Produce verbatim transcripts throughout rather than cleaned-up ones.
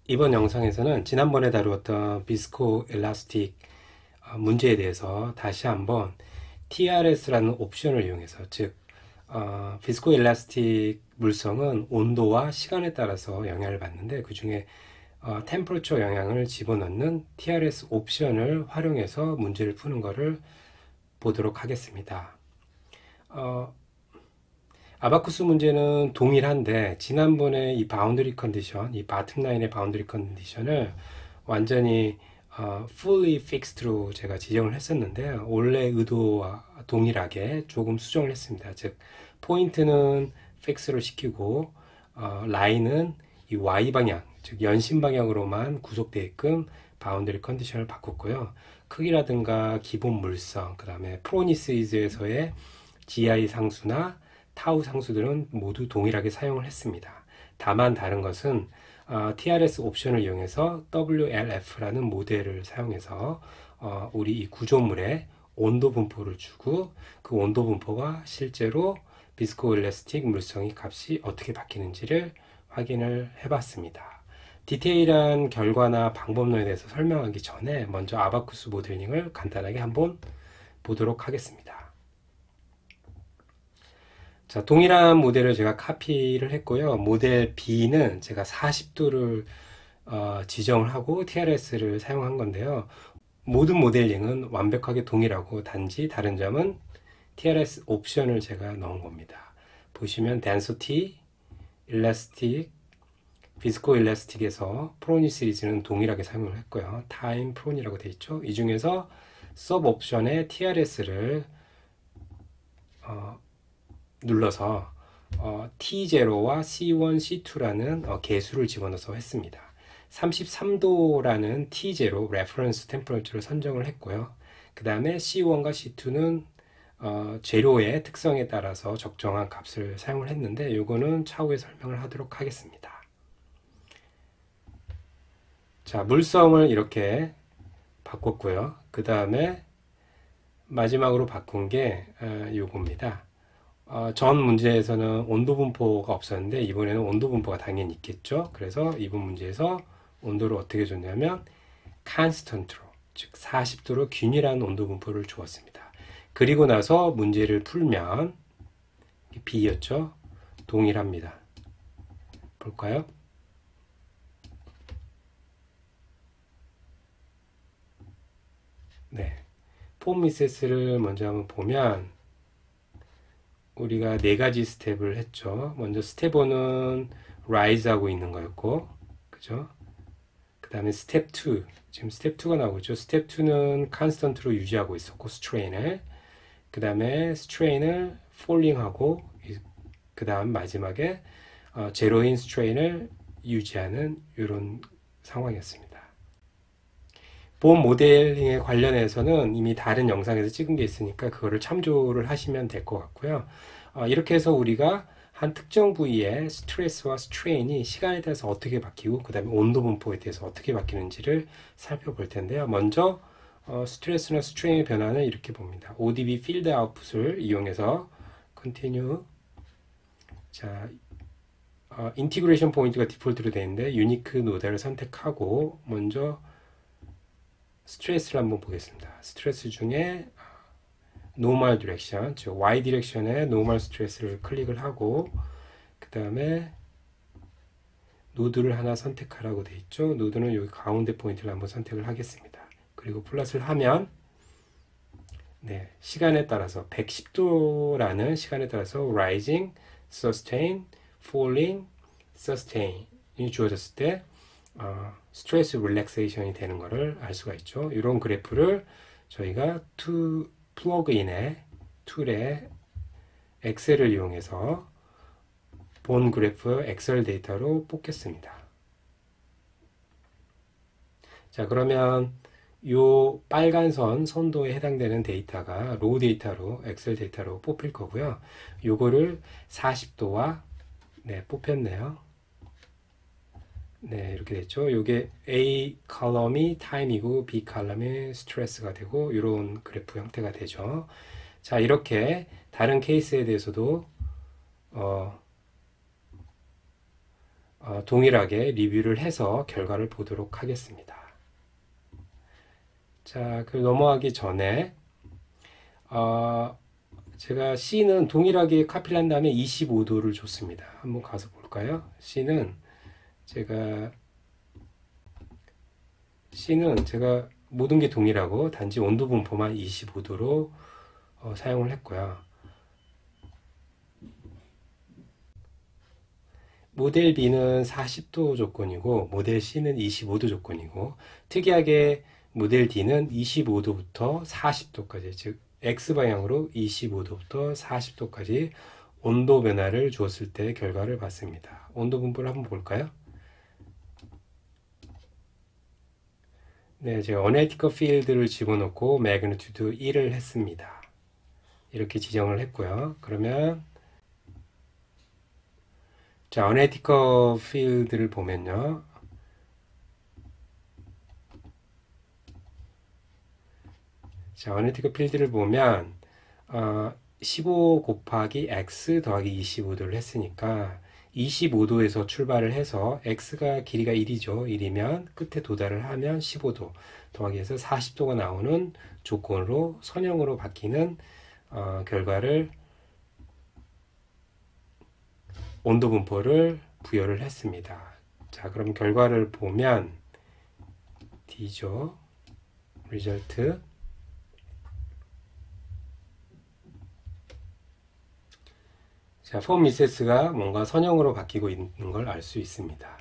이번 영상에서는 지난번에 다루었던 비스코 엘라스틱 문제에 대해서 다시 한번 티알에스라는 옵션을 이용해서, 즉 어, 비스코 엘라스틱 물성은 온도와 시간에 따라서 영향을 받는데, 그 중에 어, 템퍼러처 영향을 집어넣는 티알에스 옵션을 활용해서 문제를 푸는 것을 보도록 하겠습니다. 어, 아바쿠스 문제는 동일한데, 지난번에 이 바운더리 컨디션, 이 바텀 라인의 바운더리 컨디션을 완전히 어, fully fixed로 제가 지정을 했었는데, 원래 의도와 동일하게 조금 수정을 했습니다. 즉, 포인트는 픽스로 시키고, 어, 라인은 이 Y 방향, 즉 연심 방향으로만 구속되게끔 바운더리 컨디션을 바꿨고요. 크기라든가 기본 물성, 그 다음에 프로니시즈에서의 지아이 상수나 타우 상수들은 모두 동일하게 사용을 했습니다. 다만 다른 것은 어, 티알에스 옵션을 이용해서 더블유엘에프라는 모델을 사용해서 어, 우리 이 구조물에 온도 분포를 주고, 그 온도 분포가 실제로 비스코엘라스틱 물성의 값이 어떻게 바뀌는지를 확인을 해봤습니다. 디테일한 결과나 방법론에 대해서 설명하기 전에 먼저 아바쿠스 모델링을 간단하게 한번 보도록 하겠습니다. 자, 동일한 모델을 제가 카피를 했고요. 모델 B는 제가 사십 도를 어, 지정을 하고 티알에스를 사용한 건데요. 모든 모델링은 완벽하게 동일하고, 단지 다른 점은 티알에스 옵션을 제가 넣은 겁니다. 보시면 density, elastic, viscoelastic에서 프로니 시리즈는 동일하게 사용을 했고요. time 프론이라고 되어 있죠. 이 중에서 서브 옵션에 티알에스를 어, 눌러서 어, 티 제로와 씨 원, 씨 투라는 어, 개수를 집어넣어서 했습니다. 삼십삼 도라는 티 제로 레퍼런스 템퍼러처를 선정을 했고요. 그 다음에 씨 원과 씨 투는 어, 재료의 특성에 따라서 적정한 값을 사용을 했는데, 이거는 차후에 설명을 하도록 하겠습니다. 자, 물성을 이렇게 바꿨고요. 그 다음에 마지막으로 바꾼 게 어, 요겁니다. 어, 전 문제에서는 온도 분포가 없었는데, 이번에는 온도 분포가 당연히 있겠죠. 그래서 이번 문제에서 온도를 어떻게 줬냐면 constant로, 즉 사십 도로 균일한 온도 분포를 주었습니다. 그리고 나서 문제를 풀면 B였죠. 동일합니다. 볼까요? 네. 폼 미세스를 먼저 한번 보면 우리가 네 가지 스텝을 했죠. 먼저 스텝 일은 rise 하고 있는 거였고, 그죠? 그 다음에 스텝 이, 지금 스텝 이가 나오죠. 스텝 이는 constant로 유지하고 있었고, 스트레인을. 그 다음에 스트레인을 falling하고, 그 다음 마지막에 어, 제로인 스트레인을 유지하는 이런 상황이었습니다. 보험 모델링에 관련해서는 이미 다른 영상에서 찍은 게 있으니까 그거를 참조를 하시면 될 것 같고요. 어, 이렇게 해서 우리가 한 특정 부위의 스트레스와 스트레인이 시간에 따라서 어떻게 바뀌고, 그 다음에 온도 분포에 대해서 어떻게 바뀌는지를 살펴볼 텐데요. 먼저 어, 스트레스나 스트레인의 변화는 이렇게 봅니다. 오디비 필드 아웃풋을 이용해서 continue. 자, 어, 인티그레이션 포인트가 디폴트로 되어 있는데 유니크 노드를 선택하고, 먼저 스트레스를 한번 보겠습니다. 스트레스 중에 노멀 디렉션, 즉 Y 디렉션에 노멀 스트레스를 클릭을 하고, 그 다음에 노드를 하나 선택하라고 되어 있죠. 노드는 여기 가운데 포인트를 한번 선택을 하겠습니다. 그리고 플러스를 하면 네, 시간에 따라서 백십 도라는 시간에 따라서 rising, sustain, falling, sustain이 주어졌을 때 어, 스트레스 릴렉세이션이 되는 것을 알 수가 있죠. 이런 그래프를 저희가 투 플러그인의 툴에 엑셀을 이용해서 본 그래프 엑셀 데이터로 뽑겠습니다. 자, 그러면 요 빨간 선 선도에 해당되는 데이터가 로우 데이터로 엑셀 데이터로 뽑힐 거고요. 요거를 사십 도와 네, 뽑혔네요. 네, 이렇게 됐죠. 요게 A 컬럼이 타임이고 B 컬럼이 스트레스가 되고, 이런 그래프 형태가 되죠. 자, 이렇게 다른 케이스에 대해서도 어, 어, 어, 동일하게 리뷰를 해서 결과를 보도록 하겠습니다. 자, 그 넘어가기 전에 어, 제가 C는 동일하게 카피를 한 다음에 이십오 도를 줬습니다. 한번 가서 볼까요? C는 제가 C는 제가 모든 게 동일하고 단지 온도 분포만 이십오 도로 어, 사용을 했고요. 모델 B는 사십 도 조건이고 모델 C는 이십오 도 조건이고, 특이하게 모델 D는 이십오 도부터 사십 도까지, 즉 X방향으로 이십오 도부터 사십 도까지 온도 변화를 주었을 때 결과를 봤습니다. 온도 분포를 한번 볼까요? 네, 제가 어널리티컬 필드를 집어넣고 매그니튜드 일을 했습니다. 이렇게 지정을 했고요. 그러면 자, 어널리티컬 필드를 보면요. 자, 어널리티컬 필드를 보면 어, 십오 곱하기 x 더하기 이십오 도를 했으니까 이십오 도에서 출발을 해서 x가 길이가 일이죠. 일이면 끝에 도달을 하면 십오 도 더하기 해서 사십 도가 나오는 조건으로 선형으로 바뀌는 어, 결과를 온도 분포를 부여를 했습니다. 자, 그럼 결과를 보면 D죠. result. 자, 폼 미세스가 뭔가 선형으로 바뀌고 있는 걸 알 수 있습니다.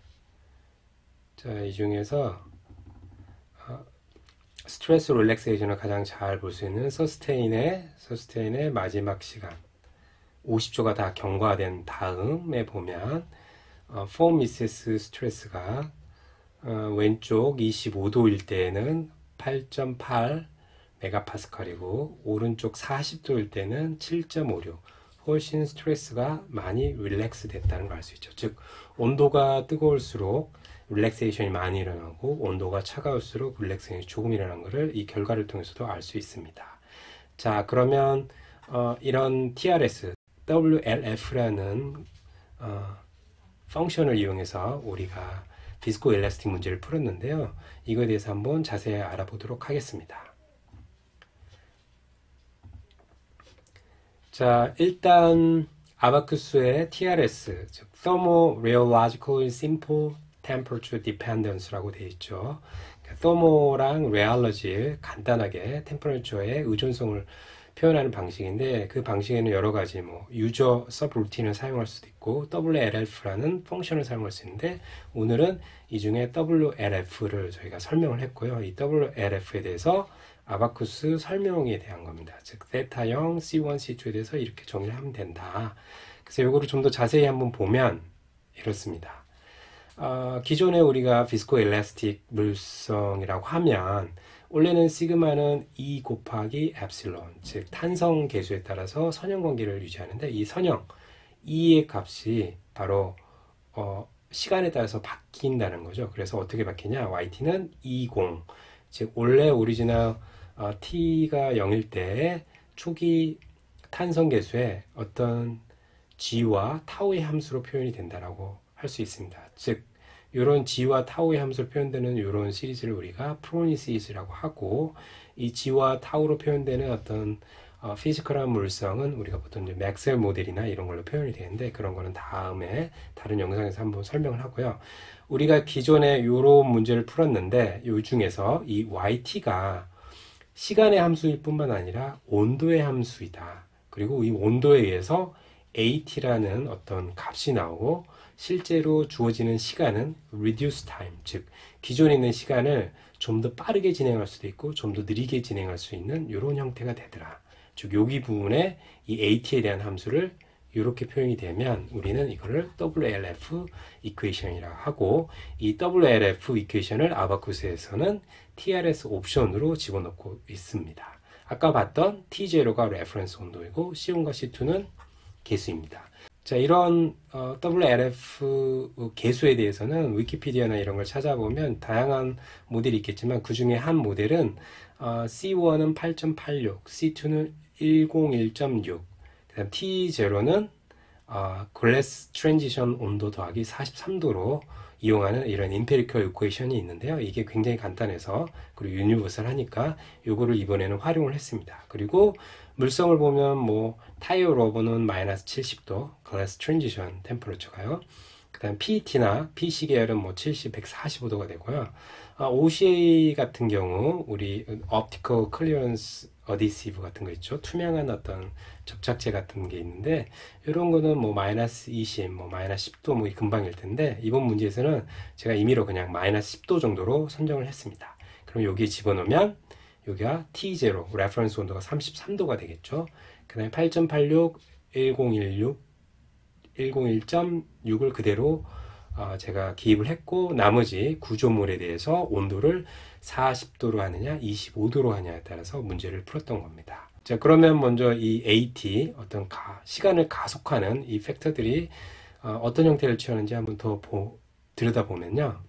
자, 이 중에서 어, 스트레스 릴렉세이션을 가장 잘 볼 수 있는 서스테인의 서스테인의 마지막 시간 오십 초가 다 경과된 다음에 보면 어, 폼 미세스 스트레스가 어, 왼쪽 이십오 도일 때는 팔 점 팔 메가파스칼이고 오른쪽 사십 도일 때는 칠 점 오육, 훨씬 스트레스가 많이 릴렉스 됐다는 걸 알 수 있죠. 즉 온도가 뜨거울수록 릴렉세이션이 많이 일어나고 온도가 차가울수록 릴렉세이션이 조금 일어나는 것을 이 결과를 통해서도 알 수 있습니다. 자, 그러면 어, 이런 티알에스, 더블유엘에프라는 어, 펑션을 이용해서 우리가 비스코 엘라스틱 문제를 풀었는데요. 이거에 대해서 한번 자세히 알아보도록 하겠습니다. 자, 일단 아바쿠스의 티알에스, 즉 Thermoreological Simple Temperature Dependence라고 되어 있죠. 터모랑 레알러지의 간단하게 템퍼레처의 의존성을 표현하는 방식인데, 그 방식에는 여러 가지 뭐 유저 서브루틴을 사용할 수도 있고 더블유엘에프라는 펑션을 사용할 수 있는데, 오늘은 이 중에 더블유엘에프를 저희가 설명을 했고요. 이 더블유엘에프에 대해서 아바쿠스 설명에 대한 겁니다. 즉 세타형 씨 원, 씨 투에 대해서 이렇게 정의를 하면 된다. 그래서 이거를 좀 더 자세히 한번 보면 이렇습니다. 어, 기존에 우리가 비스코 엘라스틱 물성이라고 하면 원래는 시그마는 이 곱하기 엡실론, 즉 탄성 계수에 따라서 선형 관계를 유지하는데, 이 선형 E의 값이 바로 어, 시간에 따라서 바뀐다는 거죠. 그래서 어떻게 바뀌냐? 와이티는 이십, 즉 원래 오리지널 어, T가 영일 때 초기 탄성 계수의 어떤 G와 타우의 함수로 표현이 된다라고 할 수 있습니다. 즉 이런 G와 타우의 함수로 표현되는 이런 시리즈를 우리가 프로니시스라고 하고, 이 G와 타우로 표현되는 어떤 어, 피지컬한 물성은 우리가 보통 이제 맥스웰 모델이나 이런 걸로 표현이 되는데, 그런 거는 다음에 다른 영상에서 한번 설명을 하고요. 우리가 기존에 이런 문제를 풀었는데, 이 중에서 이 와이티가 시간의 함수일 뿐만 아니라 온도의 함수이다. 그리고 이 온도에 의해서 에이티라는 어떤 값이 나오고, 실제로 주어지는 시간은 reduce time, 즉 기존에 있는 시간을 좀 더 빠르게 진행할 수도 있고 좀 더 느리게 진행할 수 있는 이런 형태가 되더라. 즉 여기 부분에 이 에이티에 대한 함수를 이렇게 표현이 되면 우리는 이거를 더블유엘에프 이퀘이션이라고 하고, 이 더블유엘에프 이퀘이션을 아바쿠스에서는 티알에스 옵션으로 집어넣고 있습니다. 아까 봤던 티 제로가 레퍼런스 온도이고 씨 원과 씨 투는 계수입니다. 자, 이런 어, 더블유엘에프 계수에 대해서는 위키피디아나 이런 걸 찾아보면 다양한 모델이 있겠지만, 그 중에 한 모델은 어, 씨 원은 팔 점 팔육, 씨 투는 백일 점 육, 그다음 티 제로는 어, 글래스 트랜지션 온도 더하기 사십삼 도로 이용하는 이런 임페리컬 이퀘이션이 있는데요. 이게 굉장히 간단해서 그리고 유니버설하니까 요거를 이번에는 활용을 했습니다. 그리고 물성을 보면 뭐 타이어 러버는 마이너스 칠십 도 글래스 트랜지션 템퍼러처가요. 그 다음 피이티나 피씨 계열은 뭐 칠십, 백사십오 도가 되고요. 아, 오씨에이 같은 경우 우리 Optical Clearance Adhesive 같은 거 있죠. 투명한 어떤 접착제 같은 게 있는데 이런 거는 뭐 마이너스 이십, 뭐 마이너스 십 도 뭐 금방일 텐데 이번 문제에서는 제가 임의로 그냥 마이너스 십 도 정도로 선정을 했습니다. 그럼 여기에 집어넣으면 여기가 티 제로, 레퍼런스 온도가 삼십삼 도가 되겠죠. 그 다음에 팔 점 팔육, 천십육, 백일 점 육을 그대로 어, 제가 기입을 했고 나머지 구조물에 대해서 온도를 사십 도로 하느냐 이십오 도로 하냐에 따라서 문제를 풀었던 겁니다. 자, 그러면 먼저 이 에이티 어떤 가, 시간을 가속하는 이 팩터들이 어, 어떤 형태를 취하는지 한번 더 보, 들여다보면요.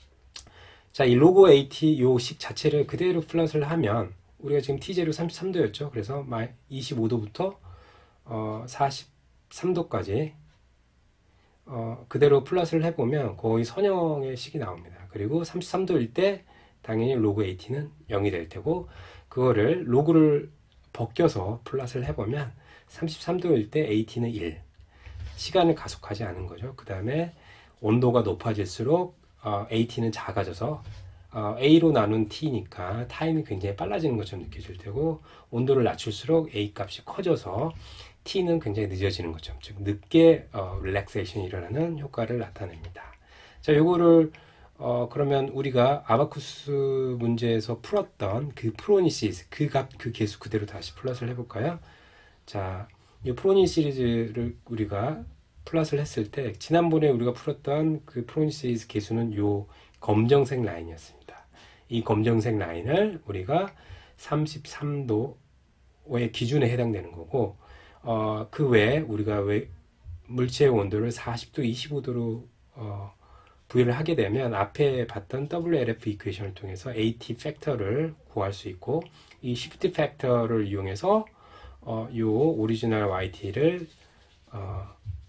자, 이 로고 에이티 요 식 자체를 그대로 플러스를 하면 우리가 지금 티 제로 삼십삼 도였죠. 그래서 이십오 도부터 어, 사십삼 도까지 어, 그대로 플러스를 해보면 거의 선형의 식이 나옵니다. 그리고 삼십삼 도일 때 당연히 로그 에이티는 영이 될 테고 그거를 로그를 벗겨서 플러스를 해보면 삼십삼 도일 때 에이티는 일. 시간을 가속하지 않은 거죠. 그 다음에 온도가 높아질수록 어, 에이티는 작아져서 어, A로 나눈 T니까 타임이 굉장히 빨라지는 것처럼 느껴질 테고 온도를 낮출수록 A 값이 커져서 T는 굉장히 늦어지는 것처럼 즉 늦게 어, 릴렉세이션이 일어나는 효과를 나타냅니다. 자, 요거를 어, 그러면 우리가 아바쿠스 문제에서 풀었던 그 프로니 시리즈 그 값, 그 개수 그대로 다시 플러스를 해볼까요? 자, 이 프로니 시리즈를 우리가 플러스를 했을 때 지난번에 우리가 풀었던 그 프로니 시리즈 개수는 요 검정색 라인이었습니다. 이 검정색 라인을 우리가 삼십삼 도의 기준에 해당되는 거고 어, 그 외에 우리가 왜 물체의 온도를 사십 도, 이십오 도로 어, 부여를 하게 되면 앞에 봤던 더블유엘에프 이퀘이션을 통해서 에이티 팩터를 구할 수 있고 이 시프트 팩터를 이용해서 어, 요 오리지널 와이티를 어,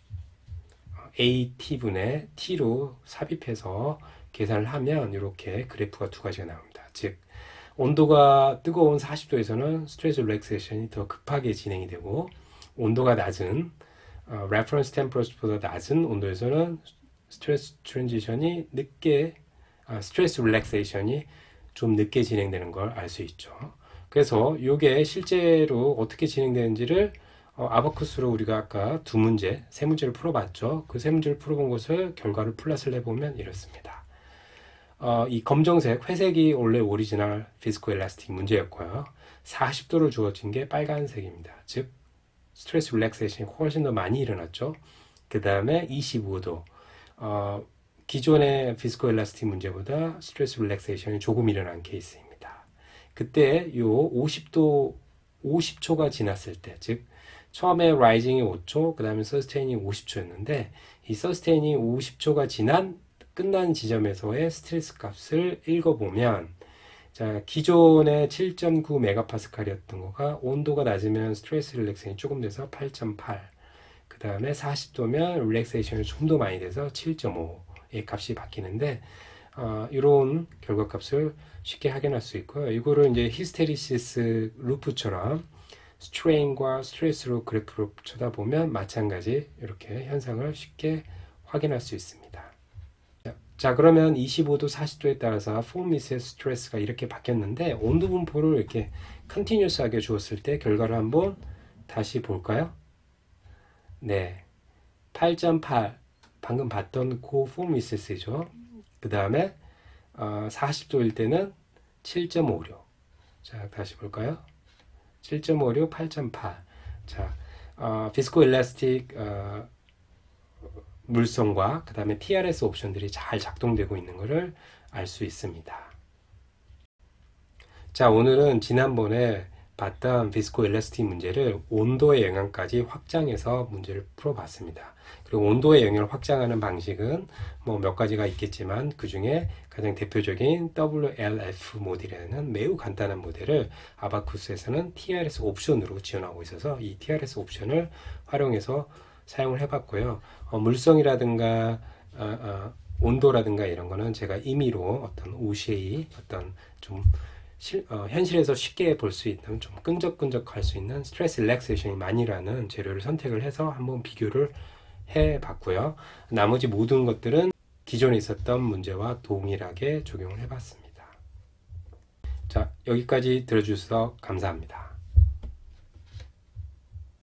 에이티분의 T로 삽입해서 계산을 하면 이렇게 그래프가 두 가지가 나옵니다. 즉 온도가 뜨거운 사십 도에서는 스트레스 릴렉세이션이 더 급하게 진행이 되고 온도가 낮은 어, 레퍼런스 템퍼러처보다 낮은 온도에서는 스트레스 트랜지션이 늦게 아, 스트레스 릴렉세이션이 좀 늦게 진행되는 걸 알 수 있죠. 그래서 이게 실제로 어떻게 진행되는지를 어, 아바쿠스로 우리가 아까 두 문제, 세 문제를 풀어봤죠. 그 세 문제를 풀어본 것을 결과를 플러스를 해보면 이렇습니다. 어, 이 검정색, 회색이 원래 오리지널 피지코 엘라스틱 문제였고요. 사십 도를 주어진 게 빨간색입니다. 즉 스트레스 릴렉세이션이 훨씬 더 많이 일어났죠. 그 다음에 이십오 도 어, 기존의 피지코 엘라스틱 문제보다 스트레스 릴렉세이션이 조금 일어난 케이스입니다. 그때 요 오십 도 오십 초가 지났을 때, 즉 처음에 라이징이 오 초, 그 다음에 서스테인이 오십 초였는데 이 서스테인이 오십 초가 지난 끝난 지점에서의 스트레스 값을 읽어보면 자, 기존의 칠 점 구 메가파스칼이었던 거가 온도가 낮으면 스트레스 릴렉세이션이 조금 돼서 팔 점 팔, 그 다음에 사십 도면 릴렉세이션이 좀 더 많이 돼서 칠 점 오의 값이 바뀌는데 어, 이런 결과값을 쉽게 확인할 수 있고요. 이거를 이제 히스테리시스 루프처럼 스트레인과 스트레스로 그래프를 쳐다보면 마찬가지 이렇게 현상을 쉽게 확인할 수 있습니다. 자, 그러면 이십오 도, 사십 도에 따라서 폼미스의 스트레스가 이렇게 바뀌었는데 온도 분포를 이렇게 컨티뉴스하게 주었을 때 결과를 한번 다시 볼까요? 네, 팔 점 팔 방금 봤던 그 폼미스죠. 그 다음에 어, 사십 도일 때는 칠 점 오육. 자, 다시 볼까요? 칠 점 오육, 팔 점 팔. 자, 어, 피스코 엘라스틱 어, 물성과 그 다음에 티알에스 옵션들이 잘 작동되고 있는 것을 알 수 있습니다. 자, 오늘은 지난번에 봤던 피스코 엘라스틱 문제를 온도의 영향까지 확장해서 문제를 풀어봤습니다. 그리고 온도의 영향을 확장하는 방식은 뭐 몇 가지가 있겠지만 그 중에 가장 대표적인 더블유엘에프 모델이라는 매우 간단한 모델을 아바쿠스에서는 티알에스 옵션으로 지원하고 있어서 이 티알에스 옵션을 활용해서 사용을 해봤고요. 어, 물성이라든가 어, 어, 온도라든가 이런 거는 제가 임의로 어떤 오시에이 어떤 좀 실, 어, 현실에서 쉽게 볼 수 있는 좀 끈적끈적할 수 있는 스트레스 릴렉세이션이 많이라는 재료를 선택을 해서 한번 비교를 해봤고요. 나머지 모든 것들은 기존에 있었던 문제와 동일하게 적용을 해봤습니다. 자, 여기까지 들어주셔서 감사합니다.